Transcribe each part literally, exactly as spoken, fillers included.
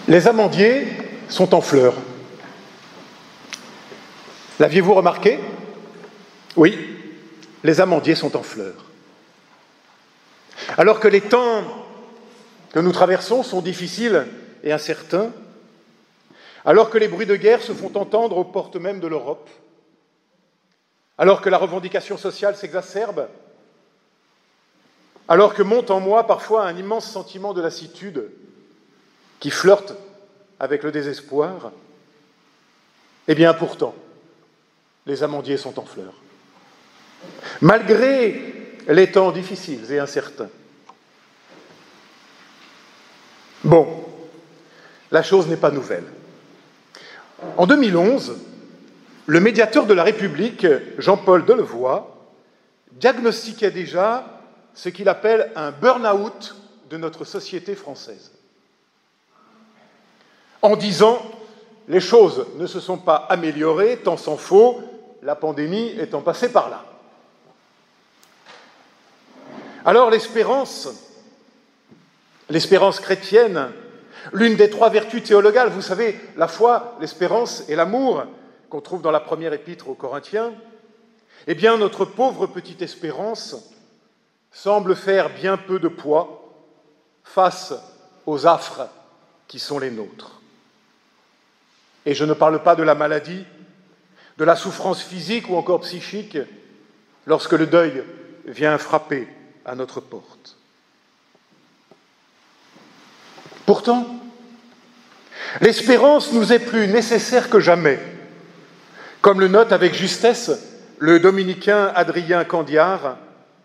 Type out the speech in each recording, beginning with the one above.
Les amandiers sont en fleurs. L'aviez-vous remarqué? Oui, les amandiers sont en fleurs. Alors que les temps que nous traversons sont difficiles et incertains, alors que les bruits de guerre se font entendre aux portes mêmes de l'Europe, alors que la revendication sociale s'exacerbe, alors que monte en moi parfois un immense sentiment de lassitude qui flirte avec le désespoir, eh bien pourtant, les amandiers sont en fleurs. Malgré les temps difficiles et incertains. Bon, la chose n'est pas nouvelle. En deux mille onze, le médiateur de la République, Jean-Paul Delevoye, diagnostiquait déjà ce qu'il appelle un burn-out de notre société française. En disant « les choses ne se sont pas améliorées, tant s'en faut, la pandémie étant passée par là ». Alors l'espérance, l'espérance chrétienne, l'une des trois vertus théologales, vous savez, la foi, l'espérance et l'amour, qu'on trouve dans la première épître aux Corinthiens, eh bien notre pauvre petite espérance semble faire bien peu de poids face aux affres qui sont les nôtres. Et je ne parle pas de la maladie, de la souffrance physique ou encore psychique, lorsque le deuil vient frapper à notre porte. Pourtant, l'espérance nous est plus nécessaire que jamais, comme le note avec justesse le dominicain Adrien Candiar,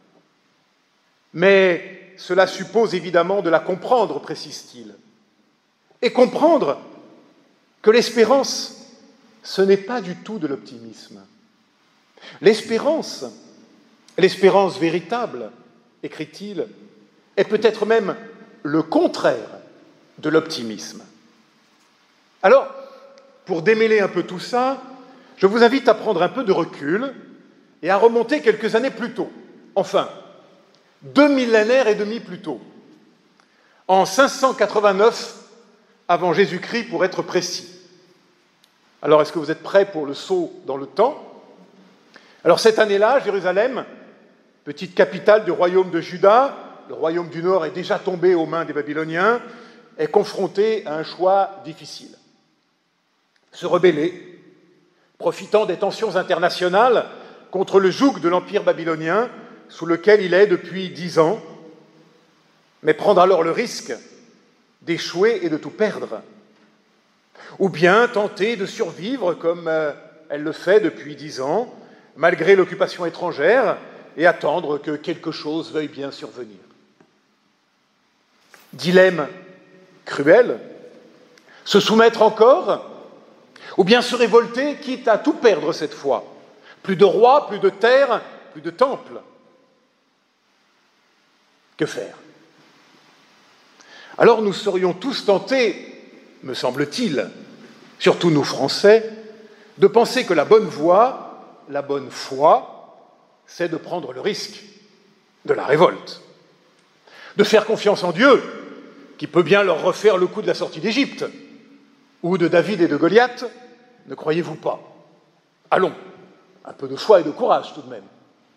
mais cela suppose évidemment de la comprendre, précise-t-il, et comprendre que l'espérance, ce n'est pas du tout de l'optimisme. L'espérance, l'espérance véritable, écrit-il, est peut-être même le contraire de l'optimisme. Alors, pour démêler un peu tout ça, je vous invite à prendre un peu de recul et à remonter quelques années plus tôt, enfin, deux millénaires et demi plus tôt, en cinq cent quatre-vingt-neuf avant Jésus-Christ pour être précis. Alors, est-ce que vous êtes prêts pour le saut dans le temps? Alors, cette année-là, Jérusalem, petite capitale du royaume de Juda, le royaume du Nord est déjà tombé aux mains des Babyloniens, est confronté à un choix difficile. Se rebeller, profitant des tensions internationales contre le joug de l'Empire babylonien, sous lequel il est depuis dix ans, mais prendre alors le risque d'échouer et de tout perdre, ou bien tenter de survivre comme euh, elle le fait depuis dix ans, malgré l'occupation étrangère, et attendre que quelque chose veuille bien survenir. Dilemme cruel, se soumettre encore, ou bien se révolter, quitte à tout perdre cette fois. Plus de roi, plus de terre, plus de temple. Que faire? Alors nous serions tous tentés, me semble-t-il, surtout nous Français, de penser que la bonne voie, la bonne foi, c'est de prendre le risque de la révolte, de faire confiance en Dieu, qui peut bien leur refaire le coup de la sortie d'Égypte, ou de David et de Goliath, ne croyez-vous pas? Allons, un peu de foi et de courage tout de même.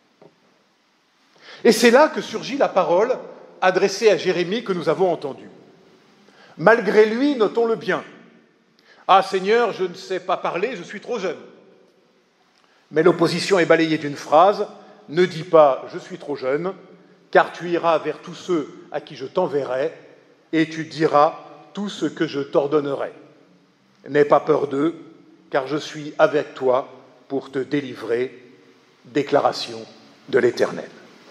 Et c'est là que surgit la parole adressée à Jérémie que nous avons entendue. Malgré lui, notons-le bien. Ah Seigneur, je ne sais pas parler, je suis trop jeune. Mais l'opposition est balayée d'une phrase, ne dis pas « je suis trop jeune », car tu iras vers tous ceux à qui je t'enverrai, et tu diras tout ce que je t'ordonnerai. N'aie pas peur d'eux, car je suis avec toi pour te délivrer. Déclaration de l'Éternel.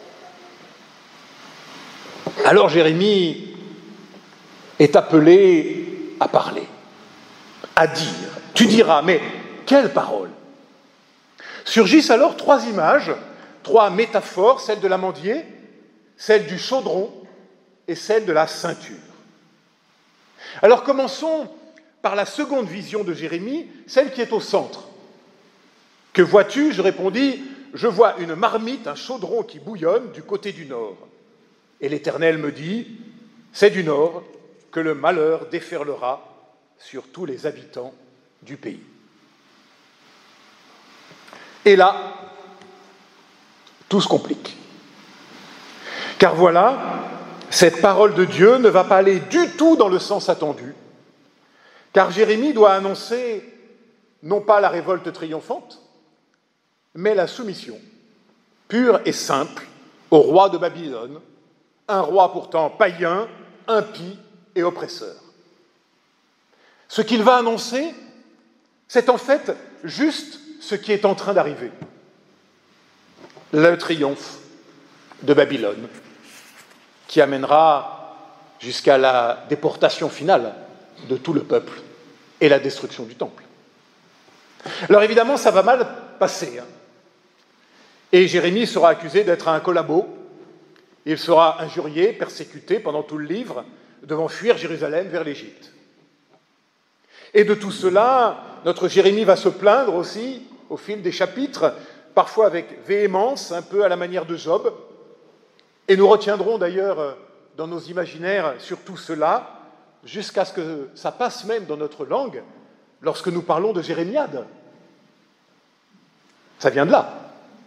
Alors Jérémie est appelé à parler, à dire. Tu diras, mais quelle parole? Surgissent alors trois images, trois métaphores, celle de l'amandier, celle du chaudron et celle de la ceinture. Alors commençons par la seconde vision de Jérémie, celle qui est au centre. Que vois-tu? Je répondis, je vois une marmite, un chaudron qui bouillonne du côté du nord. Et l'Éternel me dit, c'est du nord que le malheur déferlera sur tous les habitants du pays. Et là, tout se complique. Car voilà, cette parole de Dieu ne va pas aller du tout dans le sens attendu, car Jérémie doit annoncer non pas la révolte triomphante, mais la soumission, pure et simple, au roi de Babylone, un roi pourtant païen, impie et oppresseur. Ce qu'il va annoncer, c'est en fait juste ce qui est en train d'arriver. Le triomphe de Babylone, qui amènera jusqu'à la déportation finale de tout le peuple et la destruction du temple. Alors évidemment, ça va mal passer. Hein. Et Jérémie sera accusé d'être un collabo. Il sera injurié, persécuté pendant tout le livre, devant fuir Jérusalem vers l'Égypte. Et de tout cela, notre Jérémie va se plaindre aussi, au fil des chapitres, parfois avec véhémence, un peu à la manière de Job. Et nous retiendrons d'ailleurs dans nos imaginaires sur tout cela, jusqu'à ce que ça passe même dans notre langue, lorsque nous parlons de jérémiade. Ça vient de là.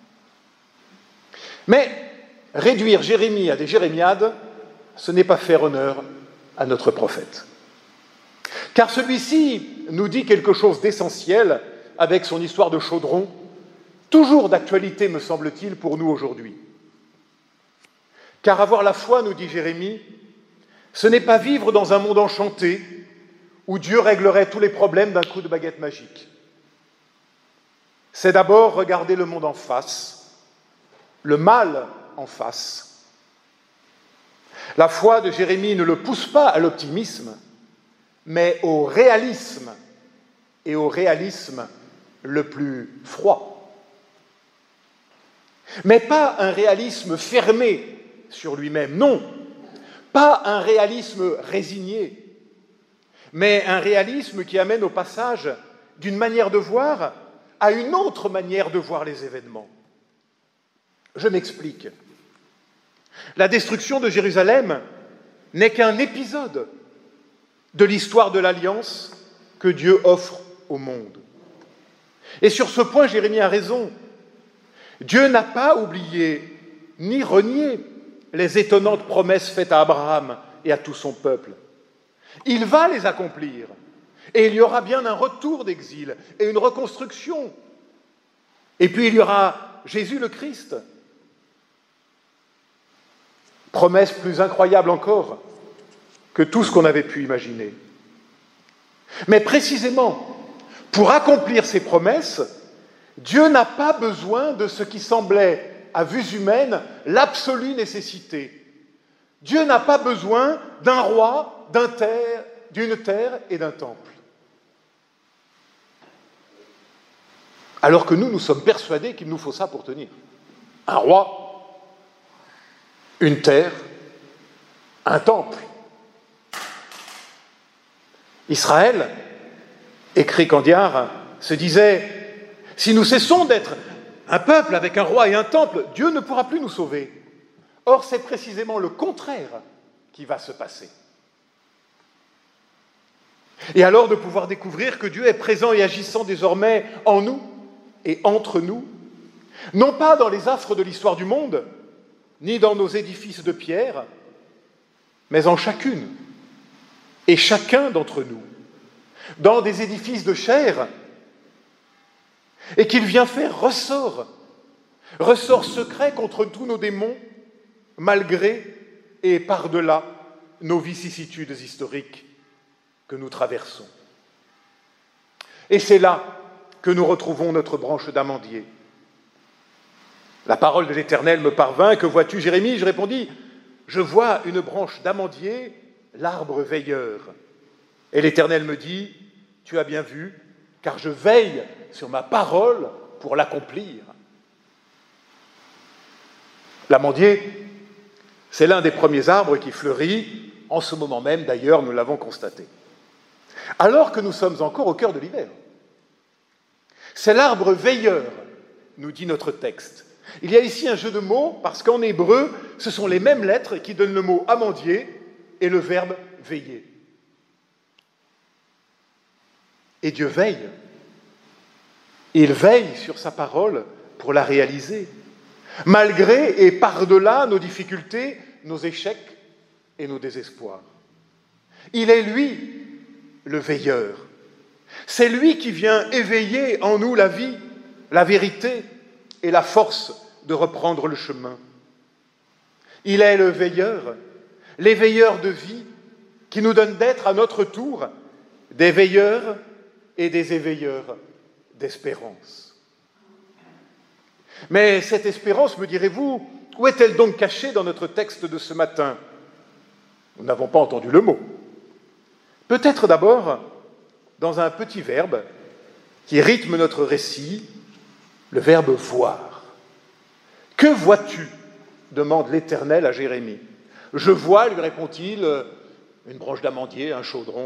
Mais réduire Jérémie à des jérémiades, ce n'est pas faire honneur à notre prophète. Car celui-ci nous dit quelque chose d'essentiel avec son histoire de chaudron, toujours d'actualité, me semble-t-il, pour nous aujourd'hui. Car avoir la foi, nous dit Jérémie, ce n'est pas vivre dans un monde enchanté où Dieu réglerait tous les problèmes d'un coup de baguette magique. C'est d'abord regarder le monde en face, le mal en face. La foi de Jérémie ne le pousse pas à l'optimisme, mais au réalisme, et au réalisme le plus froid. Mais pas un réalisme fermé sur lui-même, non, pas un réalisme résigné, mais un réalisme qui amène au passage d'une manière de voir à une autre manière de voir les événements. Je m'explique. La destruction de Jérusalem n'est qu'un épisode de l'histoire de l'alliance que Dieu offre au monde. Et sur ce point, Jérémie a raison. Dieu n'a pas oublié ni renié les étonnantes promesses faites à Abraham et à tout son peuple. Il va les accomplir. Et il y aura bien un retour d'exil et une reconstruction. Et puis il y aura Jésus le Christ. Promesse plus incroyable encore que tout ce qu'on avait pu imaginer. Mais précisément, pour accomplir ces promesses, Dieu n'a pas besoin de ce qui semblait, à vue humaine, l'absolue nécessité. Dieu n'a pas besoin d'un roi, d'un terre, d'une terre et d'un temple. Alors que nous, nous sommes persuadés qu'il nous faut ça pour tenir. Un roi, une terre, un temple. Israël, écrit Candiar, se disait « Si nous cessons d'être un peuple avec un roi et un temple, Dieu ne pourra plus nous sauver. » Or, c'est précisément le contraire qui va se passer. Et alors de pouvoir découvrir que Dieu est présent et agissant désormais en nous et entre nous, non pas dans les affres de l'histoire du monde, ni dans nos édifices de pierre, mais en chacune et chacun d'entre nous, dans des édifices de chair, et qu'il vient faire ressort, ressort secret contre tous nos démons, malgré et par-delà nos vicissitudes historiques que nous traversons. Et c'est là que nous retrouvons notre branche d'amandier. La parole de l'Éternel me parvint, que vois-tu, Jérémie ? Je répondis, je vois une branche d'amandier, l'arbre veilleur. Et l'Éternel me dit, tu as bien vu, car je veille sur ma parole pour l'accomplir. L'amandier, c'est l'un des premiers arbres qui fleurit, en ce moment même d'ailleurs, nous l'avons constaté. Alors que nous sommes encore au cœur de l'hiver. C'est l'arbre veilleur, nous dit notre texte. Il y a ici un jeu de mots, parce qu'en hébreu, ce sont les mêmes lettres qui donnent le mot amandier et le verbe veiller. Et Dieu veille. Il veille sur sa parole pour la réaliser, malgré et par-delà nos difficultés, nos échecs et nos désespoirs. Il est lui, le veilleur. C'est lui qui vient éveiller en nous la vie, la vérité et la force de reprendre le chemin. Il est le veilleur, l'éveilleur de vie, qui nous donne d'être à notre tour des veilleurs et des éveilleurs d'espérance. Mais cette espérance, me direz-vous, où est-elle donc cachée dans notre texte de ce matin? Nous n'avons pas entendu le mot. Peut-être d'abord dans un petit verbe qui rythme notre récit, le verbe « voir ». « Que vois-tu » demande l'Éternel à Jérémie. « Je vois », lui répond-il, « une branche d'amandier, un chaudron. »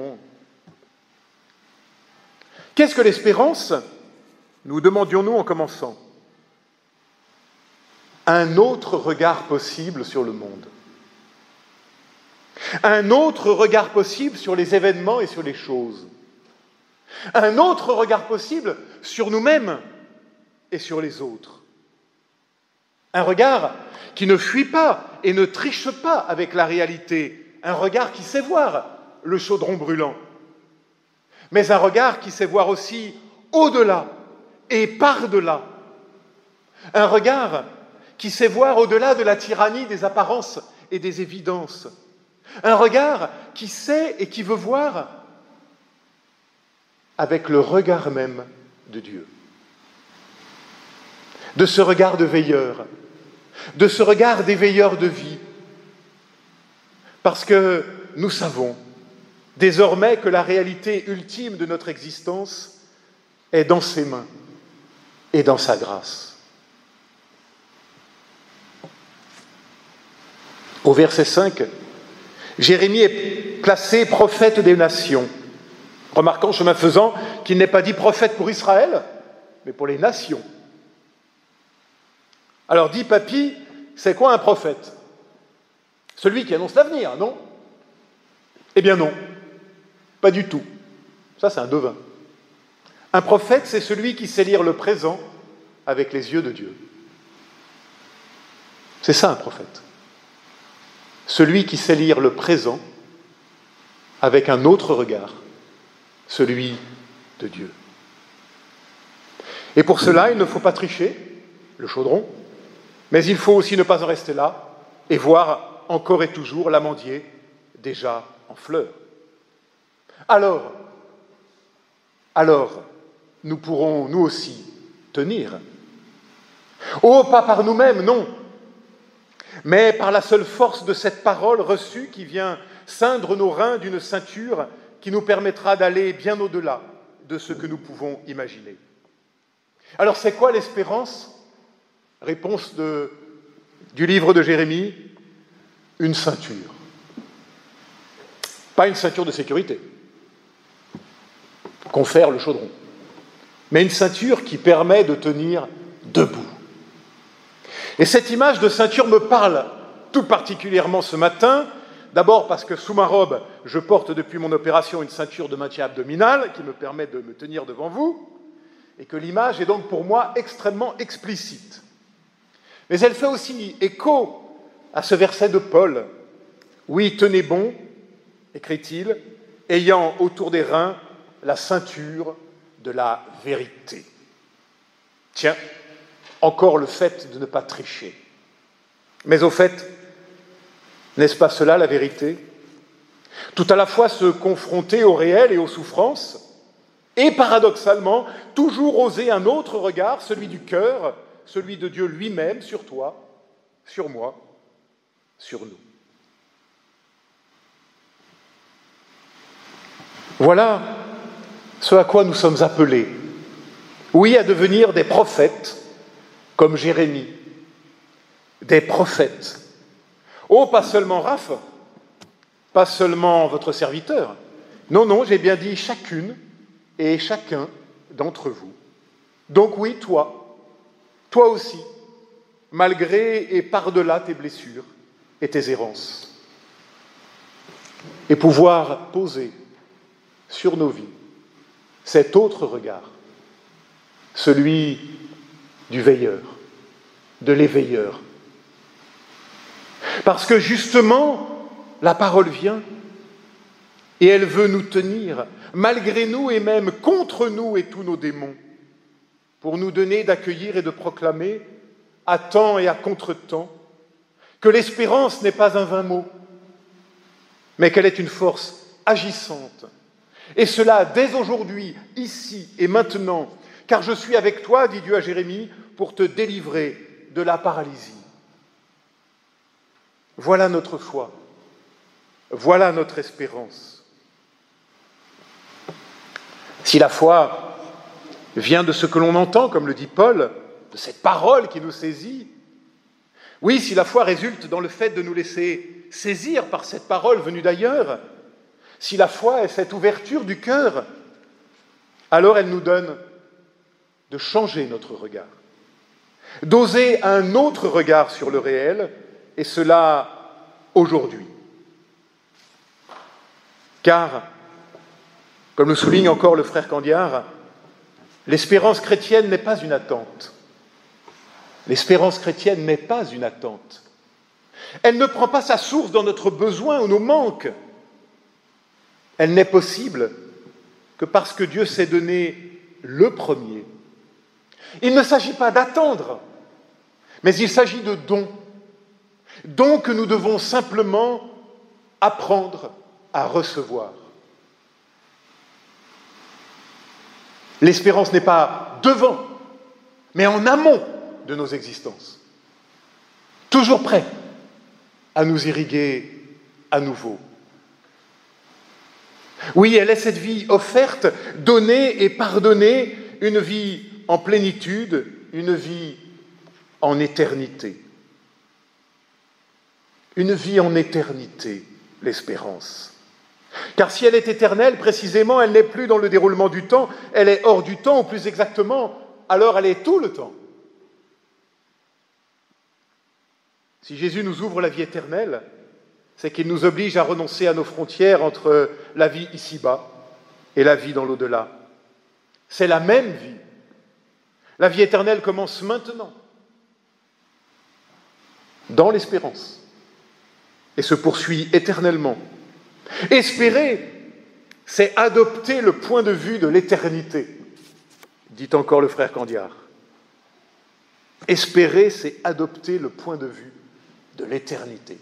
Qu'est-ce que l'espérance? Nous demandions-nous en commençant. Un autre regard possible sur le monde. Un autre regard possible sur les événements et sur les choses. Un autre regard possible sur nous-mêmes et sur les autres. Un regard qui ne fuit pas et ne triche pas avec la réalité. Un regard qui sait voir le chaudron brûlant. Mais un regard qui sait voir aussi au-delà et par-delà. Un regard qui sait voir au-delà de la tyrannie des apparences et des évidences. Un regard qui sait et qui veut voir avec le regard même de Dieu. De ce regard de veilleur, de ce regard d'éveilleur de vie. Parce que nous savons désormais que la réalité ultime de notre existence est dans ses mains et dans sa grâce. Au verset cinq, Jérémie est placé prophète des nations, remarquant, chemin faisant, qu'il n'est pas dit prophète pour Israël, mais pour les nations. Alors, dit Papy, c'est quoi un prophète? Celui qui annonce l'avenir, non? Eh bien non, pas du tout. Ça, c'est un devin. Un prophète, c'est celui qui sait lire le présent avec les yeux de Dieu. C'est ça un prophète. Celui qui sait lire le présent avec un autre regard, celui de Dieu. Et pour cela, il ne faut pas tricher, le chaudron, mais il faut aussi ne pas en rester là et voir encore et toujours l'amandier déjà en fleurs. Alors, alors, nous pourrons, nous aussi, tenir. Oh, pas par nous-mêmes, non, mais par la seule force de cette parole reçue qui vient ceindre nos reins d'une ceinture qui nous permettra d'aller bien au-delà de ce que nous pouvons imaginer. Alors, c'est quoi l'espérance? Réponse de, du livre de Jérémie, une ceinture. Pas une ceinture de sécurité, confère le chaudron, mais une ceinture qui permet de tenir debout. Et cette image de ceinture me parle tout particulièrement ce matin, d'abord parce que sous ma robe, je porte depuis mon opération une ceinture de maintien abdominal qui me permet de me tenir devant vous, et que l'image est donc pour moi extrêmement explicite. Mais elle fait aussi écho à ce verset de Paul. « Oui, tenez bon, écrit-il, ayant autour des reins la ceinture de la vérité. » Tiens, encore le fait de ne pas tricher. Mais au fait, n'est-ce pas cela la vérité? Tout à la fois se confronter au réel et aux souffrances, et paradoxalement, toujours oser un autre regard, celui du cœur, celui de Dieu lui-même sur toi, sur moi, sur nous. Voilà ce à quoi nous sommes appelés. Oui, à devenir des prophètes, comme Jérémie. Des prophètes. Oh, pas seulement Raph, pas seulement votre serviteur. Non, non, j'ai bien dit chacune et chacun d'entre vous. Donc oui, toi, toi aussi, malgré et par-delà tes blessures et tes errances. Et pouvoir poser sur nos vies cet autre regard, celui du veilleur, de l'éveilleur. Parce que justement, la parole vient et elle veut nous tenir, malgré nous et même contre nous et tous nos démons, pour nous donner d'accueillir et de proclamer, à temps et à contre-temps, que l'espérance n'est pas un vain mot, mais qu'elle est une force agissante. Et cela dès aujourd'hui, ici et maintenant, car je suis avec toi, dit Dieu à Jérémie, pour te délivrer de la paralysie. Voilà notre foi, voilà notre espérance. Si la foi vient de ce que l'on entend, comme le dit Paul, de cette parole qui nous saisit, oui, si la foi résulte dans le fait de nous laisser saisir par cette parole venue d'ailleurs, si la foi est cette ouverture du cœur, alors elle nous donne de changer notre regard, d'oser un autre regard sur le réel, et cela aujourd'hui. Car, comme le souligne encore le frère Candiard, l'espérance chrétienne n'est pas une attente. L'espérance chrétienne n'est pas une attente. Elle ne prend pas sa source dans notre besoin ou nos manques. Elle n'est possible que parce que Dieu s'est donné le premier. Il ne s'agit pas d'attendre, mais il s'agit de dons. Dons que nous devons simplement apprendre à recevoir. L'espérance n'est pas devant, mais en amont de nos existences. Toujours prêt à nous irriguer à nouveau. Oui, elle est cette vie offerte, donnée et pardonnée, une vie en plénitude, une vie en éternité. Une vie en éternité, l'espérance. Car si elle est éternelle, précisément, elle n'est plus dans le déroulement du temps, elle est hors du temps, ou plus exactement, alors elle est tout le temps. Si Jésus nous ouvre la vie éternelle, c'est qu'il nous oblige à renoncer à nos frontières entre la vie ici-bas et la vie dans l'au-delà. C'est la même vie. La vie éternelle commence maintenant, dans l'espérance, et se poursuit éternellement. Espérer, c'est adopter le point de vue de l'éternité, dit encore le frère Candiard. Espérer, c'est adopter le point de vue de l'éternité.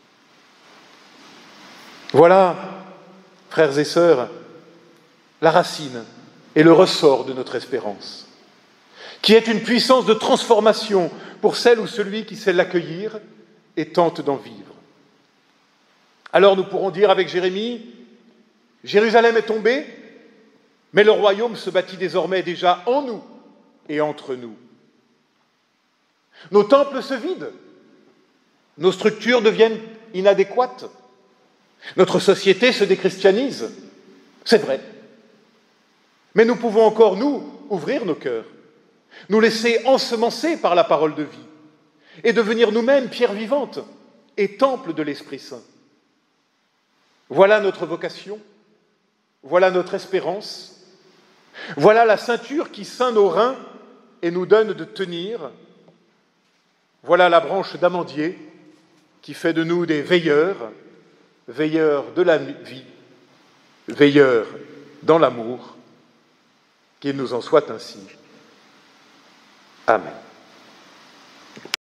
Voilà, frères et sœurs, la racine et le ressort de notre espérance, qui est une puissance de transformation pour celle ou celui qui sait l'accueillir et tente d'en vivre. Alors nous pourrons dire avec Jérémie, Jérusalem est tombée, mais le royaume se bâtit désormais déjà en nous et entre nous. Nos temples se vident, nos structures deviennent inadéquates, notre société se déchristianise, c'est vrai. Mais nous pouvons encore, nous, ouvrir nos cœurs, nous laisser ensemencer par la parole de vie et devenir nous-mêmes pierres vivantes et temples de l'Esprit Saint. Voilà notre vocation, voilà notre espérance, voilà la ceinture qui ceint nos reins et nous donne de tenir, voilà la branche d'amandier qui fait de nous des veilleurs, veilleurs de la vie, veilleurs dans l'amour, qu'il nous en soit ainsi. Amen.